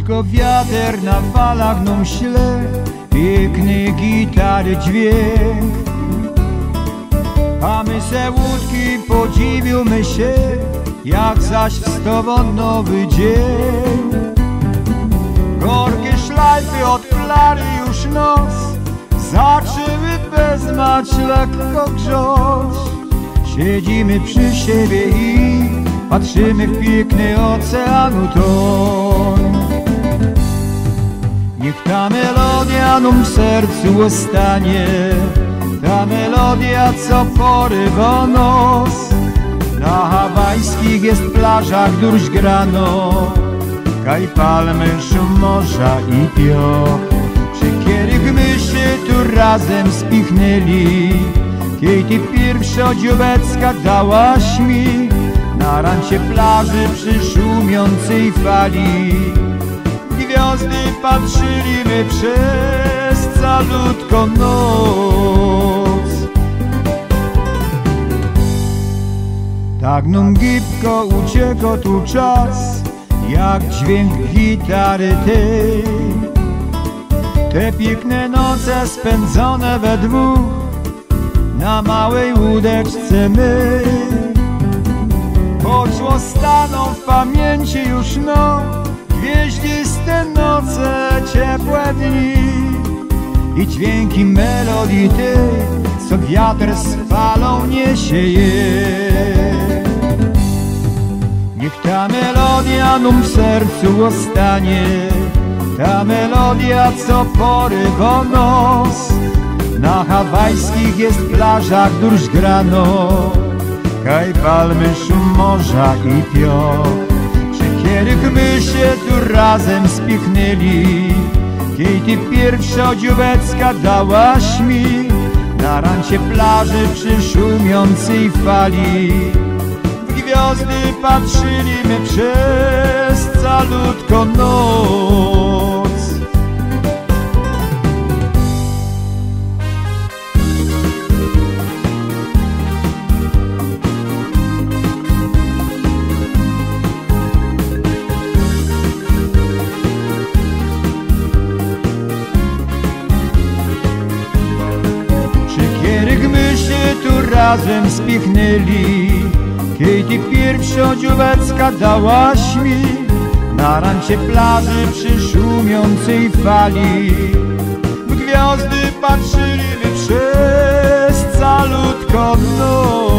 Tylko wiatr na falach nam śle piękny gitary dźwięk. A my se łódki podziwiamy się, jak zaś wstawa nowy dzień. Gorkie szlajfy od flary już nos zaczęły wezmać lekko grząść. Siedzimy przy siebie i patrzymy w piękny oceanu toń. Niech ta melodia nam w sercu ostanie, ta melodia, co porywa nos. Na hawajskich jest plażach durś grano, kaj palmy, szum morza i pioch. Czy kiedy my się tu razem spichnęli, kiedy pierwsza dziobecka dałaś mi na rancie plaży przy szumiącej fali. Gwiazdy patrzyli my przez calutką noc. Tak nam gibko uciekł tu czas, jak dźwięk gitary tej. Te piękne noce spędzone we dwóch na małej łódeczce my. Choć staną w pamięci już gwieździste noce, ciepłe dni i dźwięki melodii tej, co wiatr z falą niesie je. Niech ta melodia nam w sercu ostanie, ta melodia, co porywa nos. Na hawajskich jest plażach durś grano, kaj palmy, szum morza i pioch. Kiedy my się tu razem spichnęli, kiedy pierwsza dziubecka dałaś mi na rancie plaży przy szumiącej fali. W gwiazdy patrzyli my przez calutką noc. Razem spichnęli, kiedy pierwsza dziubecka dałaś mi na rancie plaży przy szumiącej fali. W gwiazdy patrzyli my przez calutką noc.